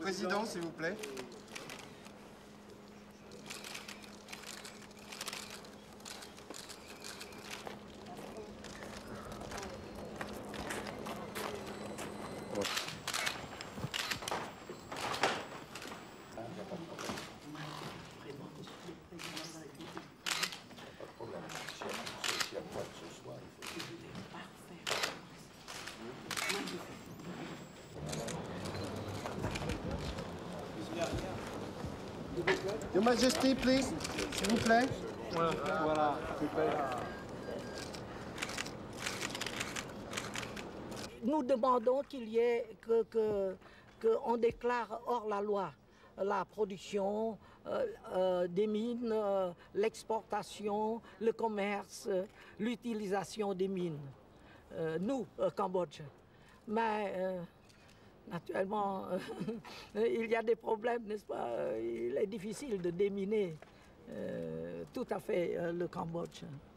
Président, s'il vous plaît. Your Majesty, please, s'il vous plaît. Voilà. Nous demandons qu'il y ait qu'on déclare hors la loi la production des mines, l'exportation, le commerce, l'utilisation des mines. Nous, Cambodge. Mais naturellement, il y a des problèmes, n'est-ce pas? Il est difficile de déminer tout à fait le Cambodge.